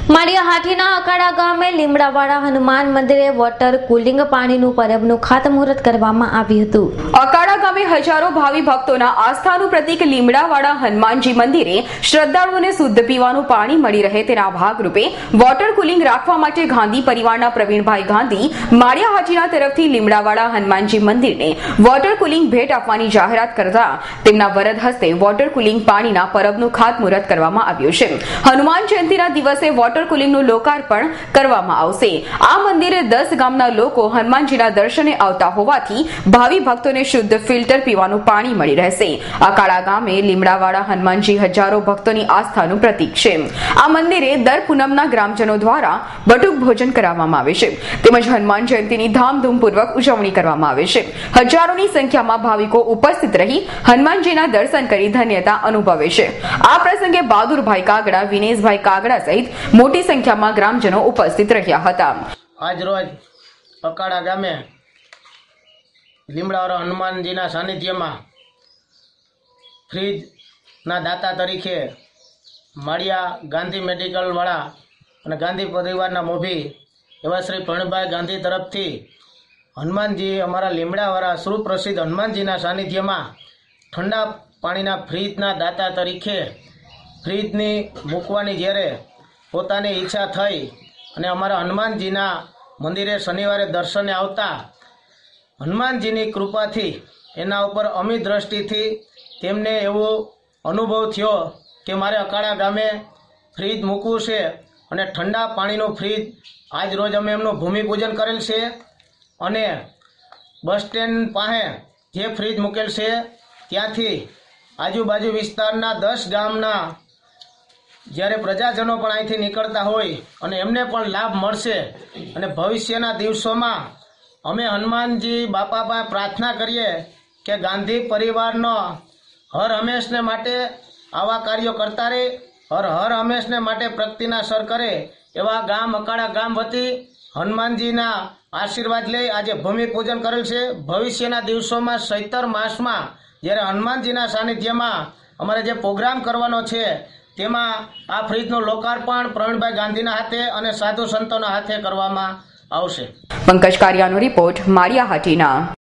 માળિયા હાટીના અકાળા ગામે લીમડાવાળા હનુમાન મંદિરે water cooling પાણીનું પરબનું ખાતમુહૂર્ત કરવામાં આવ્યું હતું। અકાળા ગામે હજારો ભાવિ ભક્તોના આસ્થાનું પ્રતીક લીમડાવાળા હનુમાનજી મંદિરે શ્રદ્ધાળુઓને શુદ્ધ પીવાનું પાણી મળી રહે તેના ભાગરૂપે વોટર કુલિંગ રાખવા માટે ગાંધી પરિવારના પ્રવીણભાઈ ગાંધી માળિયા હાટીના તરફથી લીમડાવાળા હનુમાનજી મંદિરને વોટર કુલિંગ ભેટ આપવાની જાહેરાત કરતા તેમના વરદ હસ્તે વોટર કુલિંગ પાણીના પરબનું ખાતમુહૂર્ત કરવામાં આવ્યું છે। હનુમાન જયંતિના દિવસે વોટર કુલિંગનું લોકાર્પણ કરવામાં આવશે। આ મંદિરે 10 ગામના લોકો હનુમાનજીના દર્શને આવતા હોવાથી ભાવિ ભક્તોને શુદ્ધ ફિલ્ટર પીવાનું પાણી મળી રહેશે। અકાળા ગામે લીમડાવાળા હનુમાનજી હજારો ભક્તોની આસ્થાનું પ્રતીક છે। આ મંદિરે દર પૂનમના ગ્રામજનો દ્વારા બટુક ભોજન કરાવવામાં આવે છે તેમજ હનુમાન જયંતિની ધામધૂમપૂર્વક ઉજવણી કરવામાં આવે છે। હજારોની સંખ્યામાં ભાવિકો ઉપસ્થિત રહી હનુમાનજીના દર્શન કરી ધન્યતા અનુભવે છે। આ પ્રસંગે બહાદુરભાઈ કાગડા, વિનેશભાઈ કાગડા સહિત મોટી સંખ્યામાં ગ્રામજનો ઉપસ્થિત રહ્યા હતા। આજ રોજ અકાળા ગામે લીમડાવાળા હનુમાનજીના સાનિધ્યમાં ફ્રીજના દાતા તરીકે માળિયા ગાંધી મેડિકલ વાળા અને ગાંધી પરિવારના મોભી એવા શ્રી પ્રવીણભાઈ ગાંધી તરફથી હનુમાનજી અમારા લીમડાવાળા સુપ્રસિદ્ધ હનુમાનજીના સાનિધ્યમાં ઠંડા પાણીના ફ્રીજના દાતા તરીકે ફ્રીજની મૂકવાની જ્યારે પોતાની ઈચ્છા થઈ અને અમારા હનુમાનજીના મંદિરે શનિવારે દર્શને આવતા હનુમાનજીની કૃપાથી એના ઉપર અમી દ્રષ્ટિથી તેમને એવો અનુભવ થયો કે મારે અકાળા ગામે ફ્રીજ મૂકવું છે અને ઠંડા પાણીનું ફ્રીજ આજ રોજ અમે એમનું ભૂમિપૂજન કરેલ છે અને બસ સ્ટેન્ડ પાસે જે ફ્રીજ મૂકેલ છે ત્યાંથી આજુબાજુ વિસ્તારના 10 ગામના જ્યારે પ્રજાજનો પણ અહીંથી નીકળતા હોય અને એમને પણ લાભ મળશે અને ભવિષ્યના દિવસોમાં અમે હનુમાનજી બાપા પાસે પ્રાર્થના કરીએ કે ગાંધી પરિવારનો હર હંમેશને માટે આવા કાર્યો કરતા રહે, હર હંમેશને માટે પ્રગતિના સર કરે એવા ગામ અકાળા ગામ વતી હનુમાનજીના આશીર્વાદ લઈ આજે ભૂમિપૂજન કરેલ છે। ભવિષ્યના દિવસોમાં ચૈત્ર માસમાં જ્યારે હનુમાનજીના સાનિધ્યમાં અમારે જે પ્રોગ્રામ કરવાનો છે તેમાં આ ફ્રીજનું લોકાર્પણ પ્રવીણભાઈ ગાંધીના હાથે અને સાધુ સંતોના હાથે કરવામાં આવશે। પંકજ કારિયાનો રિપોર્ટ, માળિયા હાટીના।